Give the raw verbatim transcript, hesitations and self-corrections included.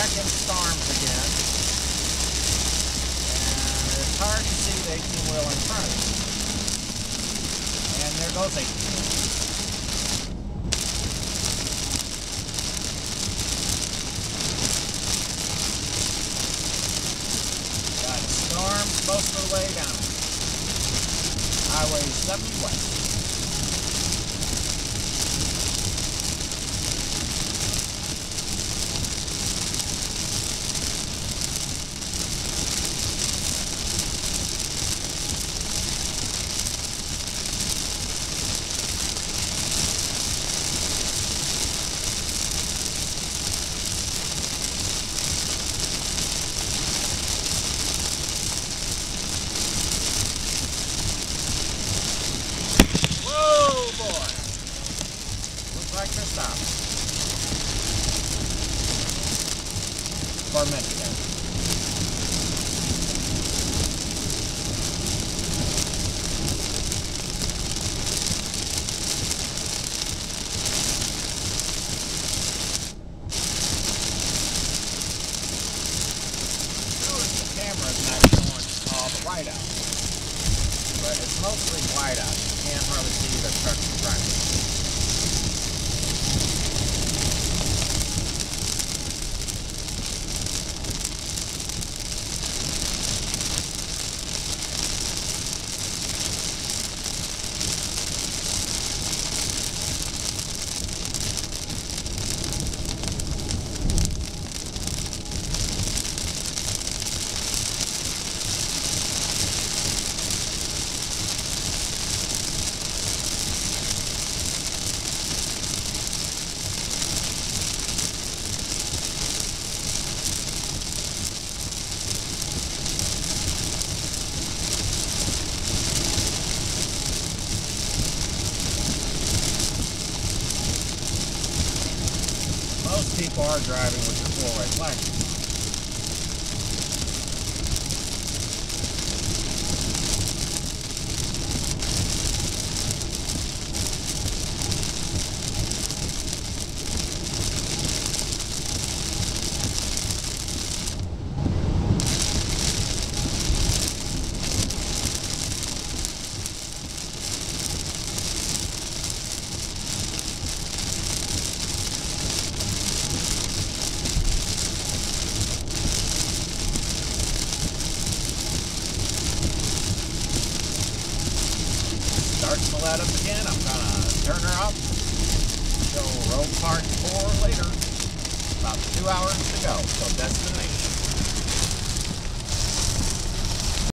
back in storms again. And it's hard to see the eighteen wheel in front of you. And there goes eighteen wheel. Got storms most of the way down Highway seventy West. Like this stop. For a minute there. Notice the camera's not showing all the whiteout. But it's mostly whiteout. You can't hardly see the truck in front of you. Most people are driving with your four-way flash. Starts to let up again. I'm gonna turn her off. Show road part four later. About two hours to go. So destination.